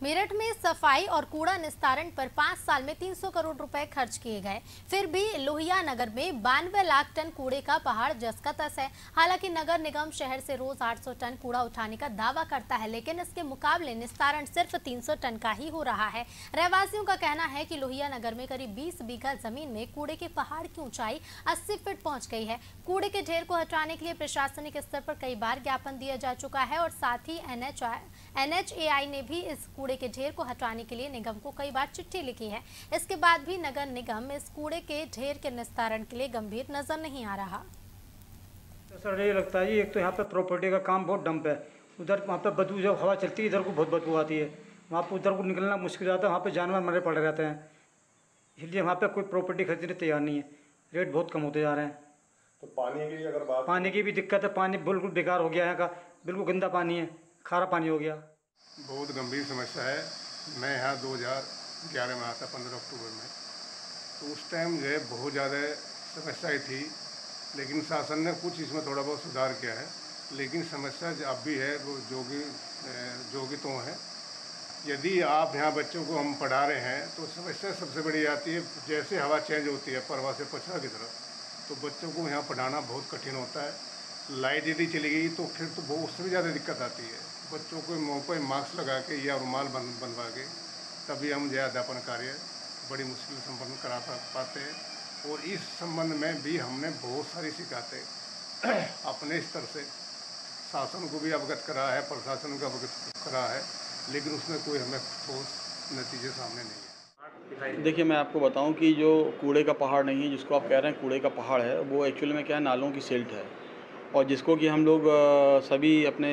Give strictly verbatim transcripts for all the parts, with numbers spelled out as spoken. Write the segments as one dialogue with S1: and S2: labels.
S1: मेरठ में सफाई और कूड़ा निस्तारण पर पाँच साल में तीन सौ करोड़ रुपए खर्च किए गए, फिर भी लोहिया नगर में बानवे लाख टन कूड़े का पहाड़ जस का तस है। हालांकि नगर निगम शहर से रोज आठ सौ टन कूड़ा उठाने का दावा करता है, लेकिन इसके मुकाबले निस्तारण सिर्फ तीन सौ टन का ही हो रहा है। रहवासियों का कहना है कि लोहिया नगर में करीब बीस बीघा जमीन में कूड़े के पहाड़ की ऊंचाई अस्सी फीट पहुंच गई है। कूड़े के ढेर को हटाने के लिए प्रशासनिक स्तर पर कई बार ज्ञापन दिया जा चुका है और साथ ही N H N H A I ने भी इस कूड़े के ढेर को हटाने के लिए निगम को कई बार चिट्ठी लिखी है। इसके बाद भी नगर निगम इस कूड़े के ढेर के निस्तारण के लिए गंभीर नजर नहीं आ रहा।
S2: तो सर ये लगता है जी, एक तो यहाँ पे प्रॉपर्टी का काम बहुत डंप है। उधर वहाँ पे बदबू जब हवा चलती है इधर को बहुत बदबू आती है, वहाँ पर उधर को निकलना मुश्किल आता है, वहाँ पे जानवर मरे पड़े रहते हैं। इसलिए वहाँ पे कोई प्रॉपर्टी खरीदने तैयार नहीं है, रेट बहुत कम होते जा रहे हैं।
S3: तो पानी की अगर बात
S2: पानी की भी दिक्कत है, पानी बिल्कुल बेकार हो गया है का, बिल्कुल गंदा पानी है, खारा पानी हो गया।
S3: बहुत गंभीर समस्या है। मैं यहाँ दो हज़ार ग्यारह में आता, पंद्रह अक्टूबर में, तो उस टाइम जो है बहुत ज़्यादा समस्याएं थी, लेकिन शासन ने कुछ इसमें थोड़ा बहुत सुधार किया है। लेकिन समस्या अब भी है, वो जोगी जोगी तो है। यदि आप यहाँ बच्चों को हम पढ़ा रहे हैं तो समस्या सबसे बड़ी आती है, जैसे हवा चेंज होती है परवा से पछड़ा की तरफ, तो बच्चों को यहाँ पढ़ाना बहुत कठिन होता है। लाइट यदि चली गई तो फिर तो बहुत उससे भी ज़्यादा दिक्कत आती है। बच्चों को मुँह पर मास्क लगा के या रुमाल बन बनवा के तभी हम जो अध्यापन कार्य बड़ी मुश्किल संपन्न करा पाते हैं। और इस संबंध में भी हमने बहुत सारी शिकायतें अपने स्तर से शासन को भी अवगत करा है, प्रशासन को अवगत करा है, लेकिन उसमें कोई हमें ठोस नतीजे सामने नहीं है।
S4: देखिए, मैं आपको बताऊं कि जो कूड़े का पहाड़ नहीं है, जिसको आप कह रहे हैं कूड़े का पहाड़ है, वो एक्चुअली में क्या है, नालों की सिल्ट है। और जिसको कि हम लोग सभी अपने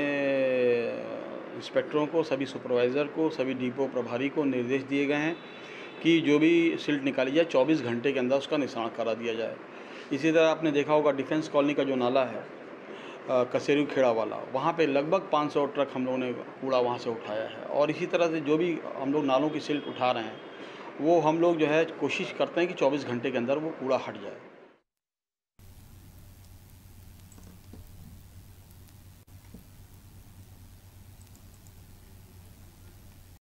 S4: इंस्पेक्टरों को, सभी सुपरवाइज़र को, सभी डिपो प्रभारी को निर्देश दिए गए हैं कि जो भी सिल्ट निकाली जाए चौबीस घंटे के अंदर उसका निशान करा दिया जाए। इसी तरह आपने देखा होगा डिफेंस कॉलोनी का जो नाला है, कसेरू खेड़ा वाला, वहाँ पे लगभग पाँच सौ ट्रक हम लोगों ने कूड़ा वहाँ से उठाया है। और इसी तरह से जो भी हम लोग नालों की सिल्ट उठा रहे हैं, वो हम लोग जो है कोशिश करते हैं कि चौबीस घंटे के अंदर वो कूड़ा हट जाए।